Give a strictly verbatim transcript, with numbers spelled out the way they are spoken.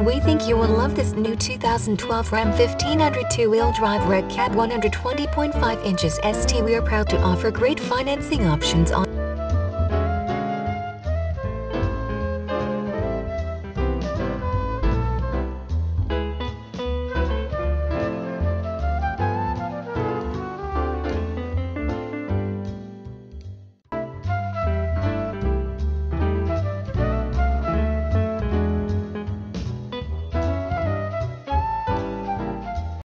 We think you will love this new two thousand twelve Ram fifteen hundred two-wheel drive Red Cat one hundred twenty point five inches S T. We are proud to offer great financing options on